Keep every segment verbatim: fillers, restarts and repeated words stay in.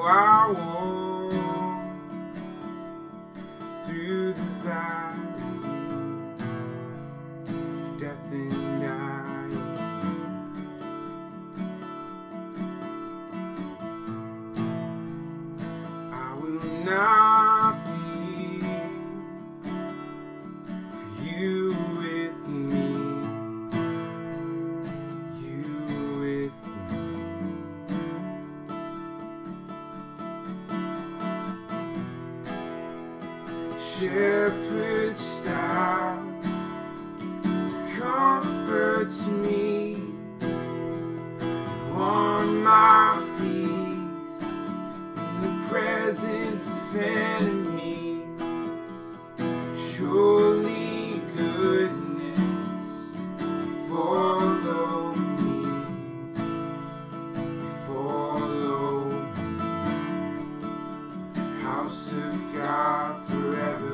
I walk through the valley of death and dying, I will not fear, for you with me, you with me. Shepherd's staff comforts me, on my feast in the presence of enemies. Surely goodness follow me, follow me. House of God forever.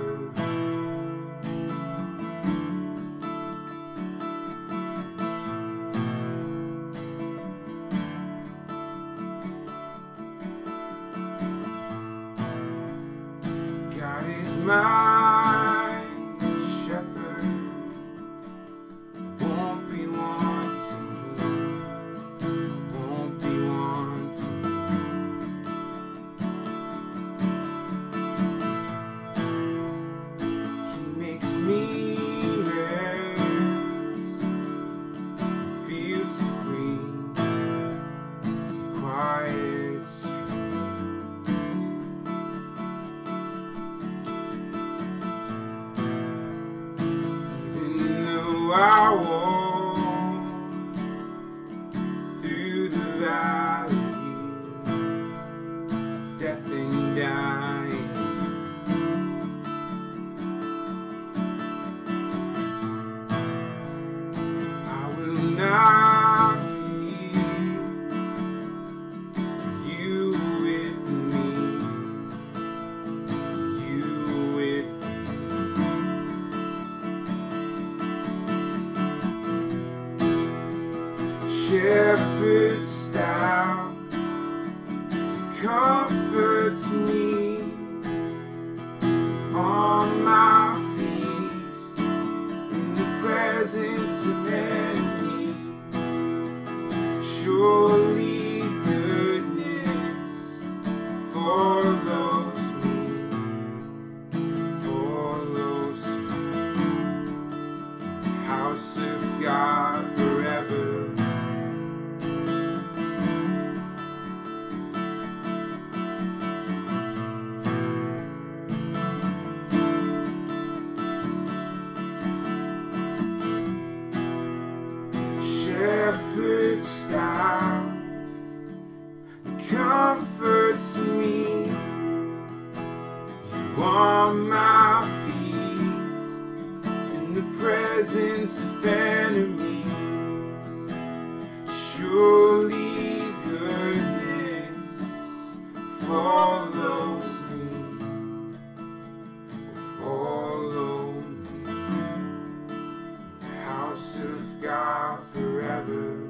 God is my shepherd, I won't be wanting, I won't be wanting. He makes me rest in fields of green, quiet streams. I walk through the valley of death and dying, I will not fear, for you with me, you with me. Shepherd's staff comforts me, on my feast in the presence of enemies. Surely goodness follows me, follows me. House of God forever. Shepherd's staff comforts me, you are my feast in the presence of enemies. Surely goodness follows me, follow me. House of God forever.